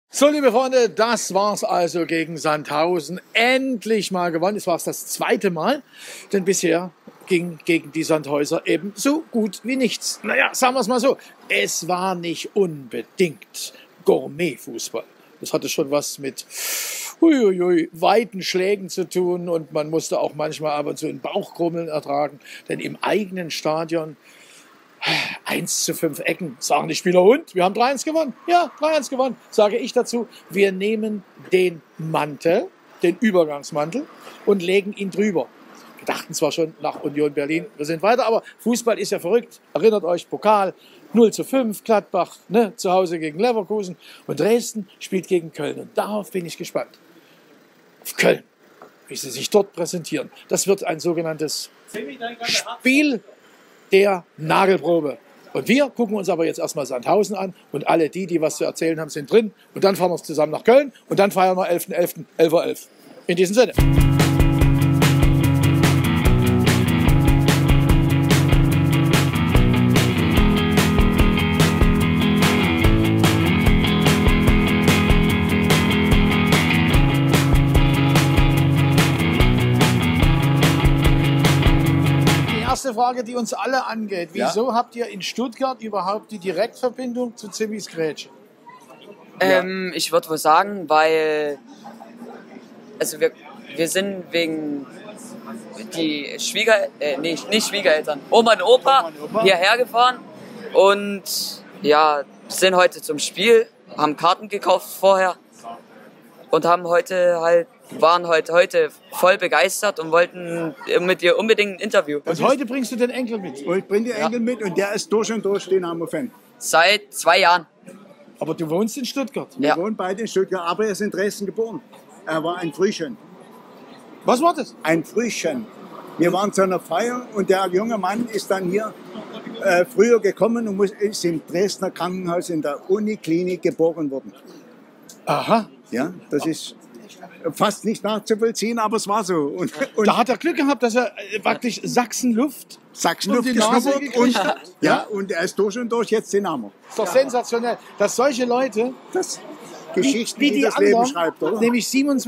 So, liebe Freunde, das war's also gegen Sandhausen. Endlich mal gewonnen. Es war das zweite Mal, denn bisher ging gegen die Sandhäuser eben so gut wie nichts. Naja, sagen wir es mal so, es war nicht unbedingt Gourmet-Fußball. Das hatte schon was mit weiten Schlägen zu tun und man musste auch manchmal ab und zu ein Bauchkrummeln ertragen, denn im eigenen Stadion 1:5 Ecken, sagen die Spieler, und wir haben 3-1 gewonnen. Ja, 3-1 gewonnen, sage ich dazu. Wir nehmen den Mantel, den Übergangsmantel und legen ihn drüber. Wir dachten zwar schon nach Union Berlin, wir sind weiter, aber Fußball ist ja verrückt. Erinnert euch, Pokal 0:5, Gladbach, ne, zu Hause gegen Leverkusen und Dresden spielt gegen Köln. Und darauf bin ich gespannt. Auf Köln, wie sie sich dort präsentieren. Das wird ein sogenanntes Spiel der Nagelprobe. Und wir gucken uns aber jetzt erstmal Sandhausen an und alle die was zu erzählen haben, sind drin. Und dann fahren wir zusammen nach Köln und dann feiern wir 11.11., 11.11 Uhr. In diesem Sinne. Erste Frage, die uns alle angeht. Wieso habt ihr in Stuttgart überhaupt die Direktverbindung zu Zimmys Grätsche? Ich würde wohl sagen, weil also wir sind wegen die nicht Schwiegereltern, Oma und Opa hierher gefahren und ja, sind heute zum Spiel, haben Karten gekauft vorher und waren heute voll begeistert und wollten mit dir unbedingt ein Interview. Und heute bringst du den Enkel mit? Ich bringe den Enkel mit und der ist durch und durch Dynamo-Fan. Seit 2 Jahren. Aber du wohnst in Stuttgart? Wir wohnen beide in Stuttgart, aber er ist in Dresden geboren. Er war ein Frühchen. Was war das? Ein Frühchen. Wir waren zu einer Feier und der junge Mann ist dann hier früher gekommen und ist im Dresdner Krankenhaus in der Uniklinik geboren worden. Aha. Ja, das ist fast nicht nachzuvollziehen, aber es war so. Und da hat er Glück gehabt, dass er praktisch Sachsenluft geschnuppert und, ja, und er ist durch und durch jetzt Dynamo. Ist doch sensationell, dass solche Leute, Geschichten, wie die das anderen, Leben schreibt, oder? nämlich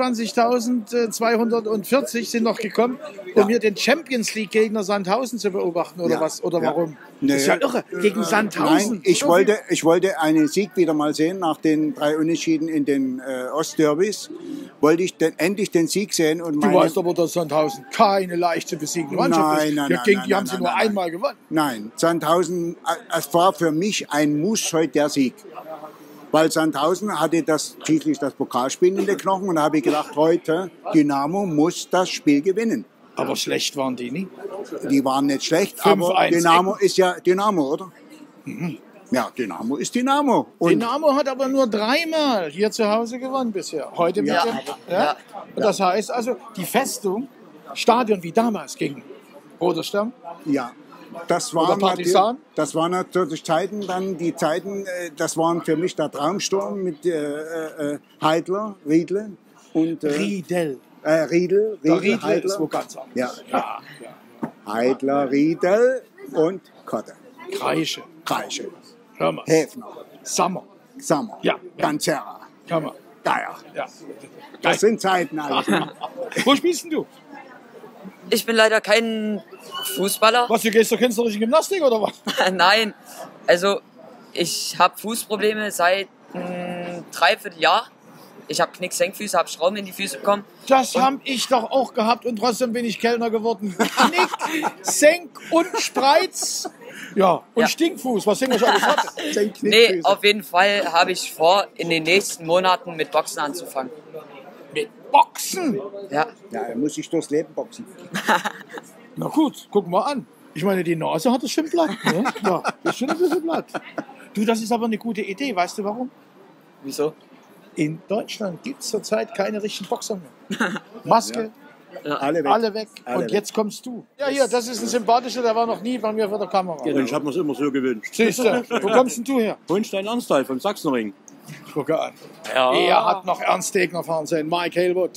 27.240 sind noch gekommen, um hier den Champions-League-Gegner Sandhausen zu beobachten, oder was? Oder warum? Nee. Das ist ja irre, gegen Sandhausen. Nein, ich wollte einen Sieg wieder mal sehen, nach den 3 Unentschieden in den Ostderbys. Wollte ich endlich den Sieg sehen. Und Du weißt aber, dass Sandhausen keine leicht zu besiegende Mannschaft ist. Die haben sie nur einmal gewonnen. Nein, Sandhausen, es war für mich ein Muss heute der Sieg. Weil Sandhausen hatte schließlich das Pokalspiel in den Knochen und da habe ich gedacht, heute Dynamo muss das Spiel gewinnen. Aber schlecht waren die nie. Die waren nicht schlecht, aber Dynamo ist ja Dynamo, oder? Mhm. Ja, Dynamo ist Dynamo. Und Dynamo hat aber nur 3-mal hier zu Hause gewonnen bisher. Heute mit dem, Und das heißt also, die Festung, Stadion wie damals gegen Roter Stern. Ja. Das waren natürlich Zeiten, das waren für mich der Traumsturm mit Heidler, Riedle und Riedel. Riedel, Heidler ist wo ganz anders. Ja. Heidler, Riedel und Kotte. Kreische. Häfner. Sammer. Ja. Ganzera. Geier. Ja. Das sind Zeiten alles. Wo spielst denn du? Ich bin leider kein Fußballer. Was, du gehst zur künstlerischen Gymnastik oder was? Nein, also ich habe Fußprobleme seit einem Dreivierteljahr. Ich habe Knick-Senkfüße, habe Schrauben in die Füße bekommen. Das habe ich doch auch gehabt und trotzdem bin ich Kellner geworden. Knick, Senk und Spreiz. Ja, und Stinkfuß, was sind wir schon alles hatte? Nee, auf jeden Fall habe ich vor, in den nächsten Monaten mit Boxen anzufangen. Mit Boxen? Ja. Ja, er muss sich durchs Leben boxen. Na gut, guck mal an. Ich meine, die Nase hat es schon platt. Ne? Ja, ist schon ein bisschen platt. Du, das ist aber eine gute Idee. Weißt du warum? Wieso? In Deutschland gibt es zurzeit keine richtigen Boxer mehr. Maske, Alle weg. Und jetzt kommst du. Ja, hier, das ist ein sympathischer, der war noch nie bei mir vor der Kamera. Genau. Ich habe mir es immer so gewünscht. Siehst du, wo kommst denn du her? Hohenstein-Ernsthal vom Sachsenring. Gucke an. Ja. Er hat noch Ernst Degner Fernsehen, Mike Halewood.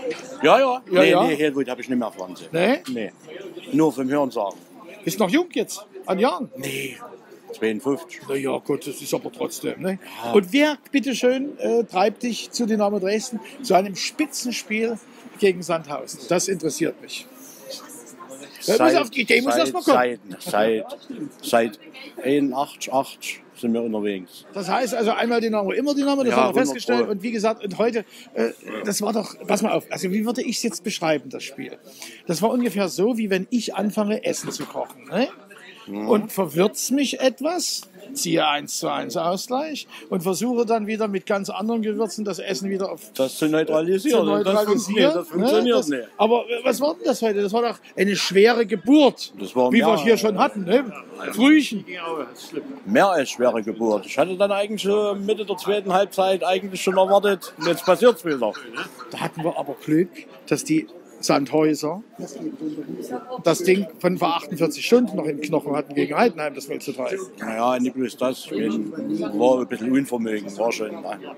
Ja. Nee, ja. Halewood habe ich nicht mehr Fernsehen. Nee? Nee. Nur vom Hören sagen. Bist noch jung jetzt, an Jahren? Nee. 52. Na ja, gut, das ist aber trotzdem. Ne? Und wer, bitteschön, treibt dich zu Dynamo Dresden, zu einem Spitzenspiel gegen Sandhausen? Das interessiert mich. Auf die Idee muss erst mal kommen. Seit 81, 80 sind wir unterwegs. Das heißt also einmal Dynamo, immer Dynamo, das Ja, haben wir festgestellt. 100%. Und wie gesagt, und heute, das war doch, pass mal auf, also wie würde ich es jetzt beschreiben, das Spiel? Das war ungefähr so, wie wenn ich anfange, Essen zu kochen. Ne? Und verwirrt mich etwas, ziehe 1:1 Ausgleich und versuche dann wieder mit ganz anderen Gewürzen das Essen wieder auf Das zu neutralisieren. Das funktioniert nicht. Aber was war denn das heute? Das war doch eine schwere Geburt, Das war wie wir mehr- es hier schon hatten. Ne? Frühchen. Mehr als schwere Geburt. Ich hatte dann eigentlich Mitte der zweiten Halbzeit eigentlich schon erwartet, jetzt passiert es wieder. Da hatten wir aber Glück, dass die Sandhäuser das Ding von vor 48 Stunden noch im Knochen hatten gegen Heidenheim, das 0:3. Naja, nicht bloß das. Ich war ein bisschen Unvermögen, war schon.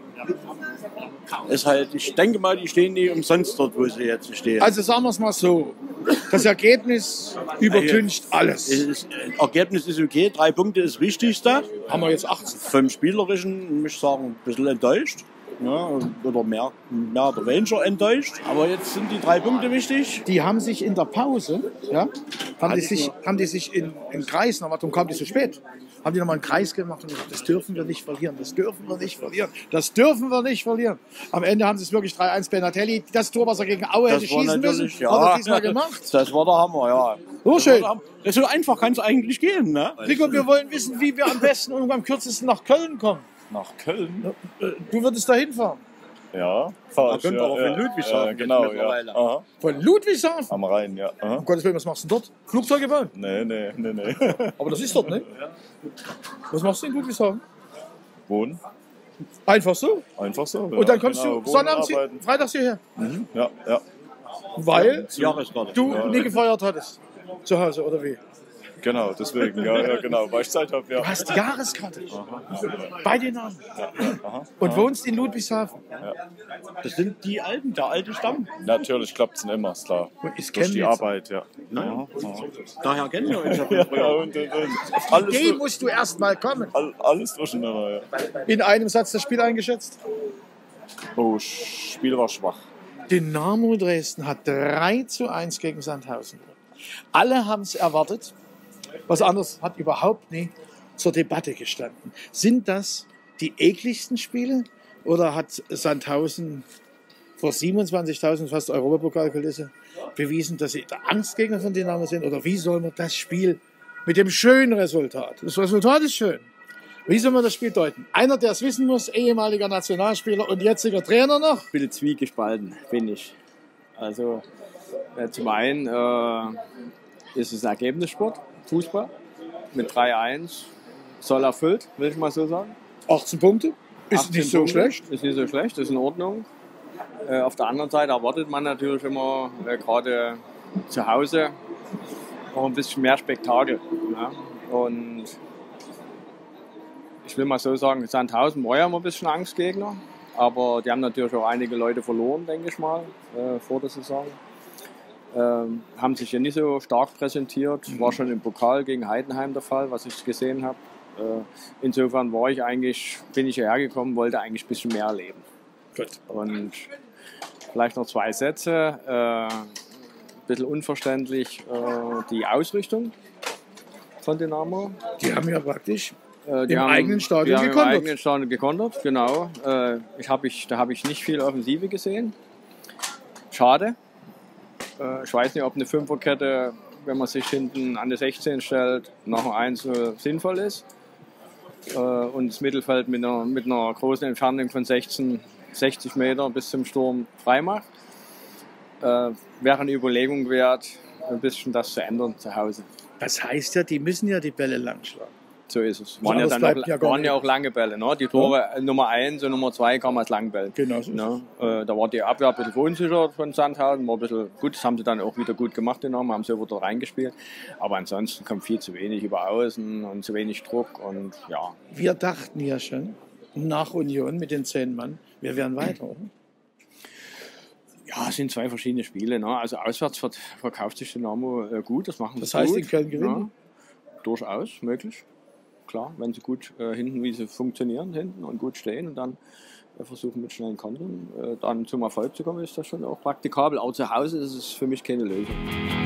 Ist halt, ich denke mal, die stehen nicht umsonst dort, wo sie jetzt stehen. Also sagen wir es mal so, das Ergebnis übertüncht alles. Ergebnis ist okay, 3 Punkte ist das Wichtigste. Haben wir jetzt 18. Vom Spielerischen, muss ich sagen, ein bisschen enttäuscht. Ja, oder mehr oder weniger enttäuscht. Aber jetzt sind die 3 Punkte wichtig. Die haben sich in der Pause, ja, haben die sich in Kreis nochmal, darum kam die so spät, haben die nochmal einen Kreis gemacht und gesagt, das dürfen wir nicht verlieren, das dürfen wir nicht verlieren, das dürfen wir nicht verlieren. Am Ende haben sie es wirklich 3:1 Benatelli, das Tor, was er gegen Aue hätte schießen müssen, hat er diesmal gemacht. Das war der Hammer, ja. So schön. So einfach kann es eigentlich gehen, ne? Rico, wir wollen wissen, wie wir am besten und am kürzesten nach Köln kommen. Nach Köln? Du würdest da hinfahren. Ja, fahr ich. kommt Ja, aber von Ludwigshafen jetzt genau, ja. mittlerweile. Aha. Von Ludwigshafen? Am Rhein, ja. Aha. Um Gottes Willen, was machst du denn dort? Flugzeuge bauen? Nee. Aber das ist dort, ne? Was machst du in Ludwigshafen? Wohnen. Einfach so. Einfach so. Und dann kommst genau, du wohnen, Sonnabend, arbeiten. freitags hierher. Ja. Weil Jahreskarte. du nie gefeiert hattest. Zu Hause, oder wie? Genau, deswegen. Ja, genau. Weil ich Zeit habe, ja. Du hast die Jahreskarte. Bei den Namen. Und wohnst in Ludwigshafen. Das sind die Alten, der alte Stamm. Natürlich klappt es nicht immer, ist klar. Und ich Durch kenne die jetzt. Arbeit, ja. Daher kennen wir uns ja von Ja, früher. und. Die Idee musst du erst mal kommen. Alles durcheinander, ja. In einem Satz das Spiel eingeschätzt. Oh, Spiel war schwach. Dynamo Dresden hat 3:1 gegen Sandhausen. Alle haben es erwartet. Was anderes hat überhaupt nie zur Debatte gestanden. Sind das die ekligsten Spiele oder hat Sandhausen vor 27.000 fast Europapokalkulisse bewiesen, dass sie der Angstgegner von Dynamo sind? Oder wie soll man das Spiel mit dem schönen Resultat, das Resultat ist schön, wie soll man das Spiel deuten? Einer, der es wissen muss, ehemaliger Nationalspieler und jetziger Trainer noch? Ein bisschen zwiegespalten, bin ich. Also zum einen ist es ein Ergebnissport, Fußball, mit 3:1, soll erfüllt, will ich mal so sagen. 18 Punkte, ist 18 nicht so Punkte, schlecht. Ist nicht so schlecht, ist in Ordnung. Auf der anderen Seite erwartet man natürlich immer, gerade zu Hause, auch ein bisschen mehr Spektakel. Ja? Und ich will mal so sagen, Sandhausen war ja immer ein bisschen Angstgegner, aber die haben natürlich auch einige Leute verloren, denke ich mal, vor der Saison. Haben sich ja nicht so stark präsentiert, war schon im Pokal gegen Heidenheim der Fall, was ich gesehen habe. Insofern bin ich hierher gekommen, wollte eigentlich ein bisschen mehr erleben. Gut. Und vielleicht noch 2 Sätze. Ein bisschen unverständlich die Ausrichtung von Dynamo. Die haben ja praktisch Die Im haben- eigenen Stadion die haben gekontert. Im eigenen Stadion gekontert, genau. Da habe ich nicht viel Offensive gesehen. Schade. Ich weiß nicht, ob eine Fünferkette, wenn man sich hinten an die 16 stellt, nach dem 1 sinnvoll ist. Und das Mittelfeld mit einer großen Entfernung von 60 Meter bis zum Sturm frei macht. Wäre eine Überlegung wert, ein bisschen das zu ändern zu Hause. Das heißt ja, die müssen ja die Bälle lang schlagen. So ist es. Was anderes bleibt ja gar Waren ja nicht. auch lange Bälle. Ne? Die Tore Nummer 1 und Nummer 2 kamen als Langbälle. Genau so ist Ne? Da war die Abwehr ein bisschen verunsichert von Sandhausen. War ein bisschen gut. Das haben sie dann auch wieder gut gemacht, haben sie wieder reingespielt. Aber ansonsten kommt viel zu wenig über Außen und zu wenig Druck. Und ja, Wir dachten ja schon, nach Union mit den 10 Mann, wir wären weiter, oder? ja, es sind 2 verschiedene Spiele. Ne? Also auswärts verkauft sich Dynamo gut. Das machen sie Das heißt, gut. in Köln gewinnen? Ja, durchaus möglich. klar, wenn sie gut hinten, wie sie funktionieren hinten und gut stehen und dann versuchen mit schnellen Kontern dann zum Erfolg zu kommen, ist das schon auch praktikabel. Aber zu Hause ist es für mich keine Lösung.